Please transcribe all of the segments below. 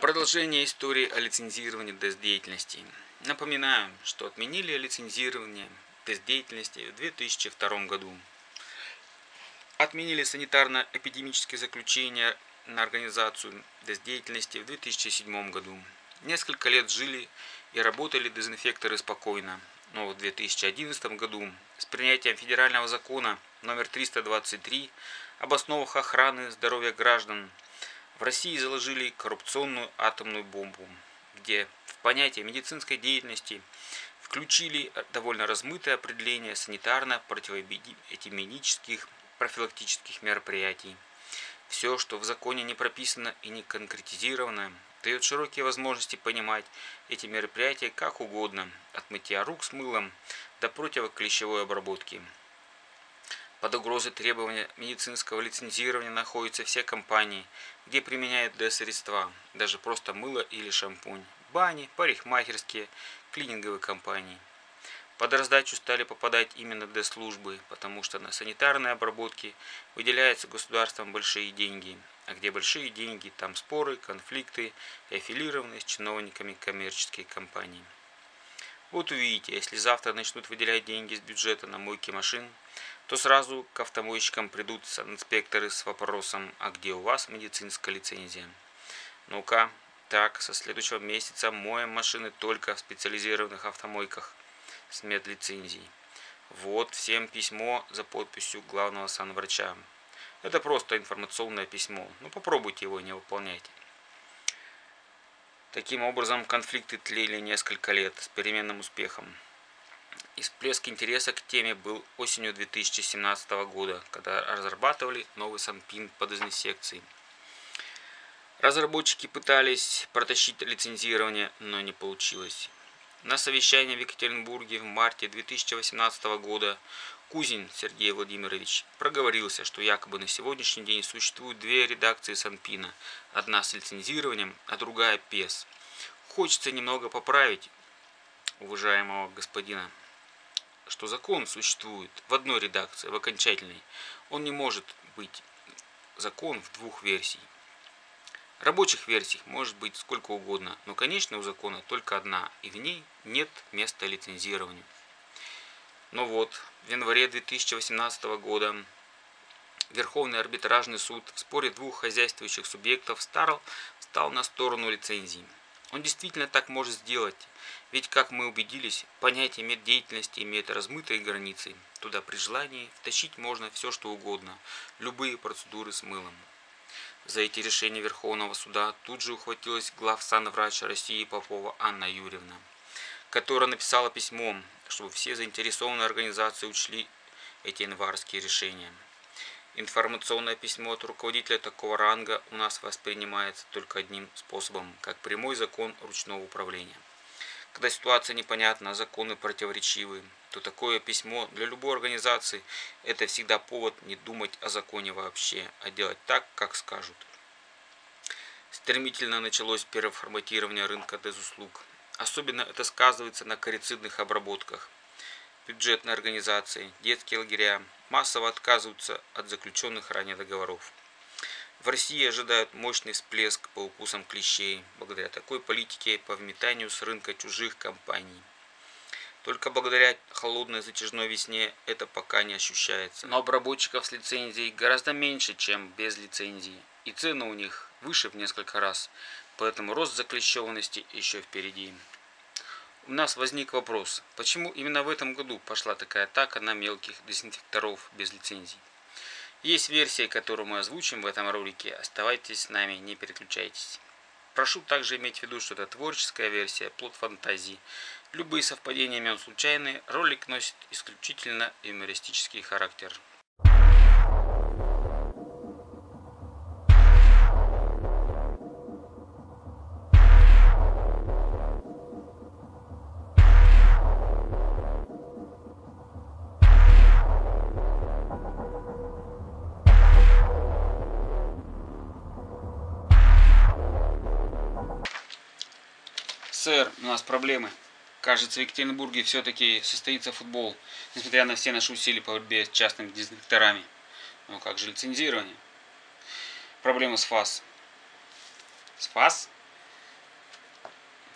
Продолжение истории о лицензировании тест-деятельности. Напоминаю, что отменили лицензирование тест-деятельности в 2002 году. Отменили санитарно-эпидемические заключения на организацию тест-деятельности в 2007 году. Несколько лет жили и работали дезинфекторы спокойно, но в 2011 году с принятием федерального закона номер 323 об основах охраны здоровья граждан в России заложили коррупционную атомную бомбу, где в понятие медицинской деятельности включили довольно размытое определение санитарно-противоэпидемических профилактических мероприятий. Все, что в законе не прописано и не конкретизировано, дает широкие возможности понимать эти мероприятия как угодно, от мытья рук с мылом до противоклещевой обработки. Под угрозой требования медицинского лицензирования находятся все компании, где применяют ДЭС-средства, даже просто мыло или шампунь, бани, парикмахерские, клининговые компании. Под раздачу стали попадать именно ДЭС-службы, потому что на санитарные обработки выделяются государством большие деньги, а где большие деньги, там споры, конфликты и аффилированные с чиновниками коммерческие компании. Вот увидите, если завтра начнут выделять деньги с бюджета на мойки машин, то сразу к автомойщикам придут инспекторы с вопросом: а где у вас медицинская лицензия? Ну-ка, так, со следующего месяца моем машины только в специализированных автомойках с медлицензией. Вот всем письмо за подписью главного санврача. Это просто информационное письмо, но попробуйте его не выполнять. Таким образом, конфликты тлели несколько лет с переменным успехом. И всплеск интереса к теме был осенью 2017 года, когда разрабатывали новый санпин по дезинсекции. Разработчики пытались протащить лицензирование, но не получилось. На совещании в Екатеринбурге в марте 2018 года Кузин Сергей Владимирович проговорился, что якобы на сегодняшний день существуют две редакции санпина, одна с лицензированием, а другая без. Хочется немного поправить уважаемого господина, что закон существует в одной редакции, в окончательной. Он не может быть закон в двух версий. Рабочих версий может быть сколько угодно, но конечная у закона только одна, и в ней нет места лицензированию. Но вот, в январе 2018 года Верховный арбитражный суд в споре двух хозяйствующих субъектов стал на сторону лицензии. Он действительно так может сделать, ведь, как мы убедились, понятие меддеятельности имеет размытые границы. Туда при желании втащить можно все, что угодно, любые процедуры с мылом. За эти решения Верховного суда тут же ухватилась главсанврач России Попова Анна Юрьевна, которая написала письмо, чтобы все заинтересованные организации учли эти январские решения. Информационное письмо от руководителя такого ранга у нас воспринимается только одним способом, как прямой закон ручного управления. Когда ситуация непонятна, а законы противоречивы, то такое письмо для любой организации – это всегда повод не думать о законе вообще, а делать так, как скажут. Стремительно началось переформатирование рынка дезуслуг. Особенно это сказывается на корицидных обработках. Бюджетные организации, детские лагеря массово отказываются от заключенных ранее договоров. В России ожидают мощный всплеск по укусам клещей, благодаря такой политике по вметанию с рынка чужих компаний. Только благодаря холодной затяжной весне это пока не ощущается. Но обработчиков с лицензией гораздо меньше, чем без лицензии. И цены у них выше в несколько раз, поэтому рост заклещеванности еще впереди. У нас возник вопрос, почему именно в этом году пошла такая атака на мелких дезинфекторов без лицензий. Есть версия, которую мы озвучим в этом ролике, оставайтесь с нами, не переключайтесь. Прошу также иметь в виду, что это творческая версия, плод фантазии. Любые совпадения имен случайные, ролик носит исключительно юмористический характер. Сэр, у нас проблемы. Кажется, в Екатеринбурге все-таки состоится футбол, несмотря на все наши усилия по борьбе с частными дезинфекторами. Но как же лицензирование? Проблема с ФАС. С ФАС?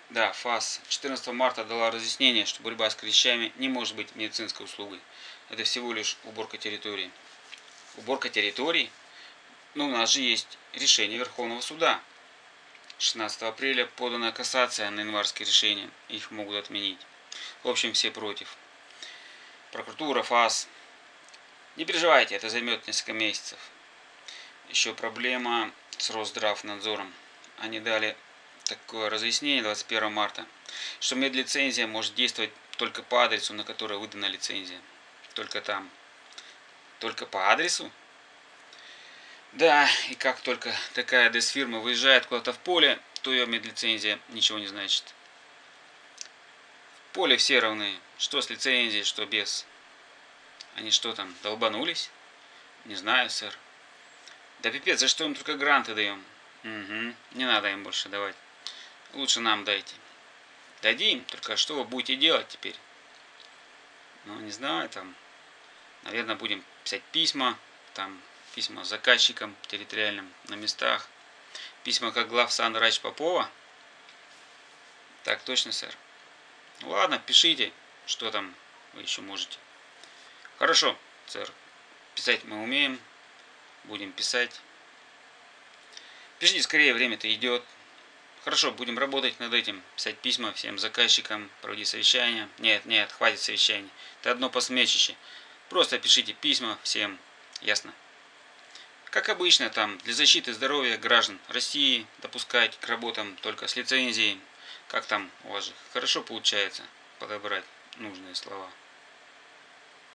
Да, ФАС 14 марта дала разъяснение, что борьба с клещами не может быть медицинской услугой. Это всего лишь уборка территории. Уборка территорий? Ну, у нас же есть решение Верховного суда. 16 апреля подана кассация на январские решения. Их могут отменить. В общем, все против. Прокуратура, ФАС. Не переживайте, это займет несколько месяцев. Еще проблема с Росздравнадзором. Они дали такое разъяснение 21 марта, что медлицензия может действовать только по адресу, на который выдана лицензия. Только там. Только по адресу? Да, и как только такая ДЭС-фирма выезжает куда-то в поле, то ее медлицензия ничего не значит. В поле все равны, что с лицензией, что без. Они что там, долбанулись? Не знаю, сэр. Да пипец, за что им только гранты даем? Угу, не надо им больше давать. Лучше нам дайте. Дадим, только что вы будете делать теперь? Ну, не знаю, там, наверное, будем писать письма, там, письма заказчикам территориальным на местах. Письма как главсан Рач Попова. Так точно, сэр. Ладно, пишите, что там вы еще можете. Хорошо, сэр. Писать мы умеем. Будем писать. Пишите скорее, время-то идет. Хорошо, будем работать над этим. Писать письма всем заказчикам, проводить совещания. Нет, хватит совещаний. Это одно посмешище. Просто пишите письма всем. Ясно? Как обычно, там, для защиты здоровья граждан России допускать к работам только с лицензией. Как там у вас же хорошо получается подобрать нужные слова.